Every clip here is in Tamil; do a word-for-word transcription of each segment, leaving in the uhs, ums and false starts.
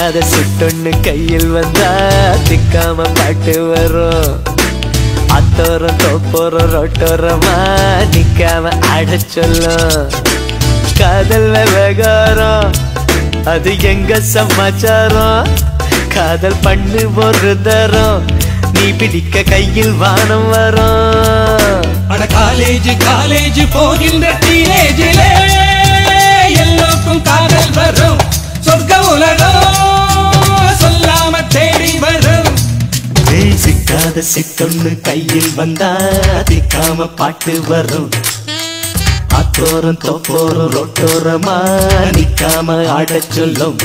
சிக்காத சுட்டொன்னு கையில் வந்தா திக்காம பாட்டு வரும். அத்தோரம் தோப்போரம் ரோட்டோரமா நிக்காம ஆட சொல்லும். காதல் விவகாரம் அது எங்க சமாச்சாரம். காதல் பண்ணு ஒரு தரம் நீ பிடிக்க கையில் வானம் வரும். அட காலேஜ் காலேஜ் போகின்ற டீனேஜிலே எல்லோருக்கும் காதல் வரும். சொர்க்க உலகம் சொல்லாம தேடி வரும். சிக்காத சிக்கொன்னு கையில் வந்தா திக்காம பாட்டு வரும். அத்தோரம் தோப்போரம் ரோட்டோரமா நிக்காம ஆட சொல்லும்.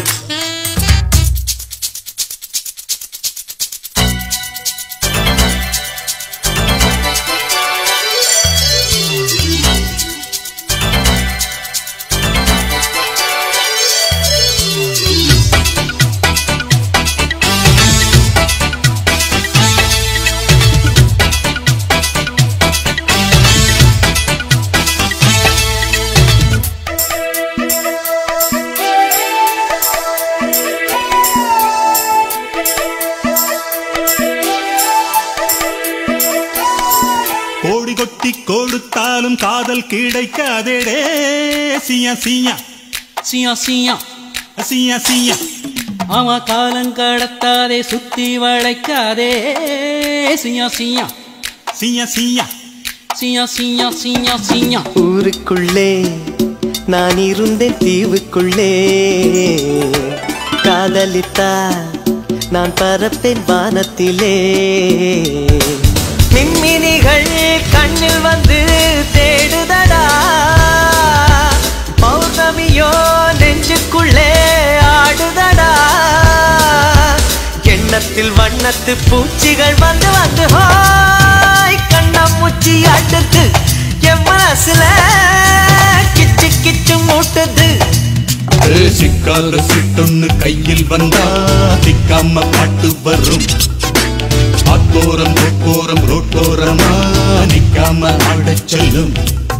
கோடி கொட்டி கொடுத்தாலும் காதல் கிடைக்காதேடே. சியா சியா சியா சியா சியா சியா ஆமா காலம் கடத்தாதே சுத்தி வளைக்காதே. சியா சியா சியா சியா சியா சியா சியா சியா ஊருக்குள்ளே நான் இருந்தேன் தீவுக்குள்ளே. காதலித்தா நான் பறப்பேன் வானத்திலே. மின்மினிகள் கண்ணில் வந்து தேடுதடா. பௌர்ணமியோ நெஞ்சுக்குள்ளே ஆடுதடா. எண்ணத்தில் வண்ணத்து பூச்சிகள் வந்து வந்து ஹாய் கண்ணாமூச்சி ஆடுது. என் மனசுல கிச்சு கிச்சு மூட்டுது. சிக்காத சுட்டொன்னு கையில் வந்தா திக்காம பாட்டு வரும். அத்தோரம் தொப்போரம் ரோட்டோரமா நிக்காம ஆட சொல்லும்.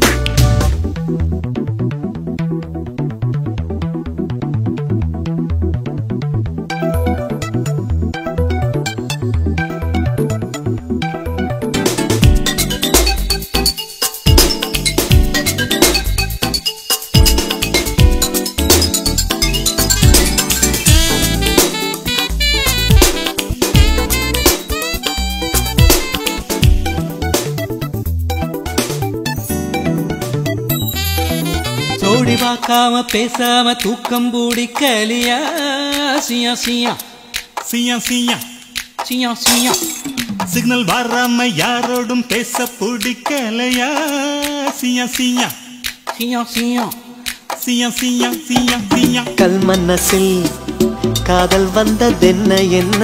ஜோடி பார்க்காம பேசாம தூக்கம் பூடிக்கலியா. சியா சியா சியா சியா சியா சியா சிக்னல் வராம யாரோடும் பேச பிடிக்கலையா. சியா சியா சியா சியா சியா சியா சியா சியா கல் மனசில் காதல் வந்ததென்ன என்ன.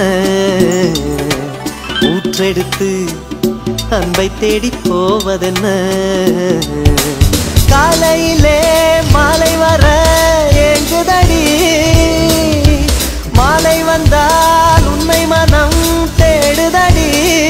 ஊற்றெடுத்து அன்பை தேடி போவதென்ன. காலையிலே மாலை வர ஏங்குதடி. மாலை வந்தால் உண்மை மனம் தேடுதடி.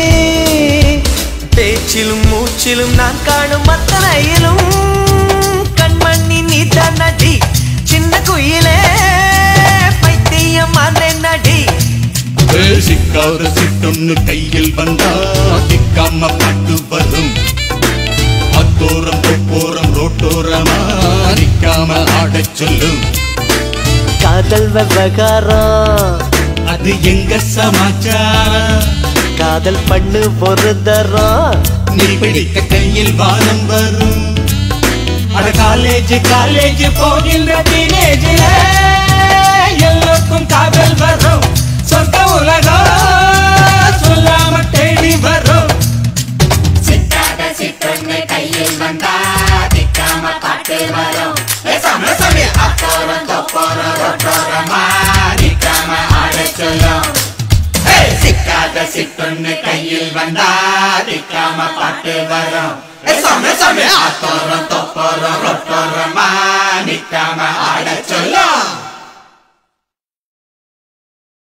பேச்சிலும் மூச்சிலும் நான் காணும் அத்தனையிலும் கண்மணி நீதான் நடி. சின்ன குயிலே பைத்தியம் நடி. சிக்காத சிட்டொன்னு கையில் வந்தா திக்காம பாட்டு வரும். அத்தோரம் தொப்போரம் ரோட்டோரமா நிக்காம ஆட சொல்லும். காதல் விவகாரம் அது எங்க சமாச்சாரம். காதல் பண்ணு ஒரு தரம் நீ பிடிக்க கையில் வானம் வரும். அட காலேஜ் காலேஜ் போகின்ற டீனேஜில எல்லோருக்கும் காதல் வரும். சொந்த உலகம் சொல்லாம தேடி வரும். சிக்காத சிட்டொன்னு கையில் வந்தா திக்காம பாட்டு வரும். அத்தோரம் தொப்போரம் ரோட்டோரமா நிக்காம ஆட சொல்லும். சிக்காத சிட்டொன்னு கையில் வந்தா திக்காம பாட்டு வரும். அத்தோரம் தொப்போரம் ரோட்டோரமா நிக்காம ஆட